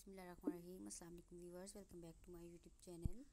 बिस्मिल्लाहिर्रहमानिर्रहीम। अस्सलाम वालेकुम viewers, welcome back to my YouTube channel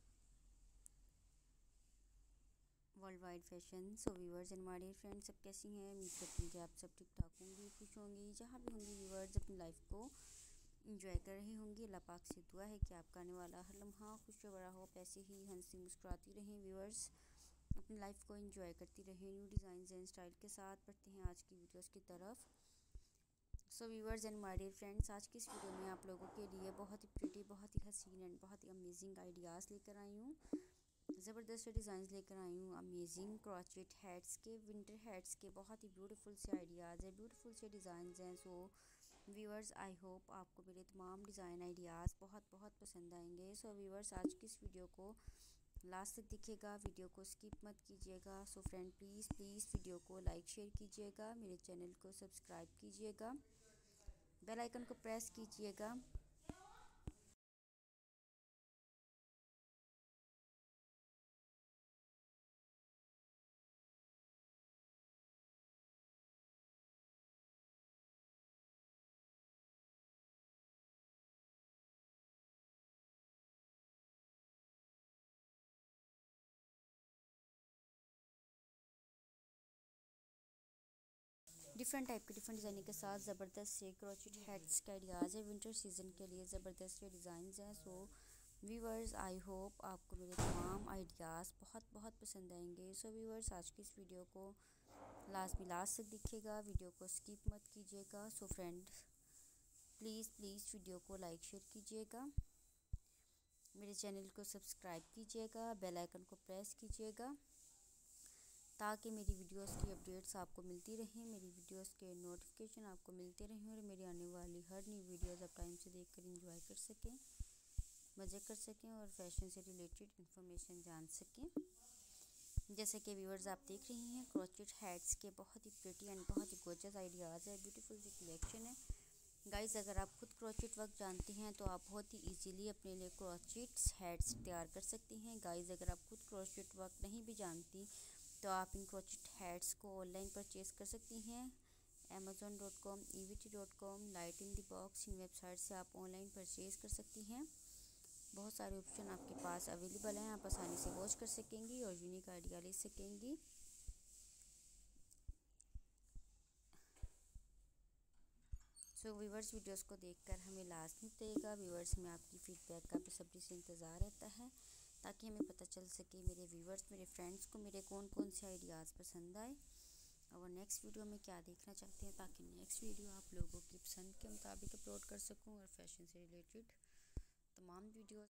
world wide fashion. So viewers and my dear friends, सब कैसी हैं? उम्मीद करती हूँ कि आप सब ठीक ठाक होंगी, खुश होंगी, जहाँ भी होंगी व्यूअर्स अपनी लाइफ को इंजॉय कर रही होंगी। अल्लाह पाक से दुआ है कि आपका आने वाला हर लम्हा खुश बड़ा हो, पैसे ही हंसी मुस्कुराती रहें व्यूअर्स, अपनी लाइफ को इंजॉय करती रहें न्यू डिज़ाइन एंड स्टाइल के साथ। बढ़ते हैं आज की वीडियोज़ की तरफ। So viewers and my dear friends, आज की इस वीडियो में आप लोगों के लिए बहुत ही प्रिटी, बहुत ही हसीन एंड बहुत ही अमेजिंग आइडियाज़ लेकर आई हूँ। ज़बरदस्त डिज़ाइंस लेकर आई हूँ। अमेजिंग क्रॉचेट हैट्स के, विंटर हैट्स के बहुत ही ब्यूटीफुल से आइडियाज़ है, ब्यूटीफुल से डिज़ाइंस हैं। सो व्यूअर्स, आई होप आपको मेरे तमाम डिज़ाइन आइडियाज़ बहुत बहुत पसंद आएंगे। सो व्यूअर्स, आज की इस वीडियो को लास्ट तक दिखेगा, वीडियो को स्किप मत कीजिएगा। सो फ्रेंड प्लीज़ वीडियो को लाइक शेयर कीजिएगा, मेरे चैनल को सब्सक्राइब कीजिएगा, बेल आइकन को प्रेस कीजिएगा। डिफरेंट टाइप के डिफरेंट डिज़ाइनिंग के साथ ज़बरदस्त से क्रोचेट हैट्स के आइडियाज़ है, विंटर सीजन के लिए ज़बरदस्त से डिज़ाइंस हैं। सो व्यूअर्स, आई होप आपको मेरे तमाम आइडियाज़ बहुत बहुत पसंद आएंगे। सो व्यूअर्स, आज की इस वीडियो को लास्ट तक दिखेगा, वीडियो को स्किप मत कीजिएगा। सो फ्रेंड प्लीज़ वीडियो को लाइक शेयर कीजिएगा, मेरे चैनल को सब्सक्राइब कीजिएगा, बेल आइकन को प्रेस कीजिएगा ताकि मेरी वीडियोस की अपडेट्स आपको मिलती रहें, मेरी वीडियोस के नोटिफिकेशन आपको मिलते रहें और मेरी आने वाली हर न्यू वीडियोस आप टाइम से देखकर एंजॉय कर सकें, मज़े कर सकें और फैशन से रिलेटेड इन्फॉर्मेशन जान सकें। जैसे कि व्यूअर्स आप देख रही हैं, क्रोचेट हैट्स के बहुत ही प्रिटी एंड बहुत ही गोर्जियस आइडियाज़ है, ब्यूटीफुल सी कलेक्शन है। गाइज़, अगर आप खुद क्रोचेट वर्क जानती हैं तो आप बहुत ही इजीली अपने लिए क्रोचेट हैट्स तैयार कर सकती हैं। गाइज़, अगर आप खुद क्रोचेट वर्क नहीं भी जानती तो आप इन क्रोचेट हैट्स को ऑनलाइन परचेज़ कर सकती हैं। amazon.com, evt.com, Light in the Box, इन वेबसाइट से आप ऑनलाइन परचेज़ कर सकती हैं। बहुत सारे ऑप्शन आपके पास अवेलेबल हैं, आप आसानी से वॉच कर सकेंगी और यूनिक आइडिया ले सकेंगी। सो व्यूवर्स, वीडियोस को देखकर हमें लास्ट में बताइएगा। व्यूवर्स, में आपकी फ़ीडबैक का बेसब्री से इंतज़ार रहता है ताकि हमें पता चल सके मेरे व्यूवर्स, मेरे फ्रेंड्स को मेरे कौन से आइडियाज़ पसंद आए और नेक्स्ट वीडियो में क्या देखना चाहते हैं, ताकि नेक्स्ट वीडियो आप लोगों की पसंद के मुताबिक अपलोड कर सकूं और फैशन से रिलेटेड तमाम वीडियो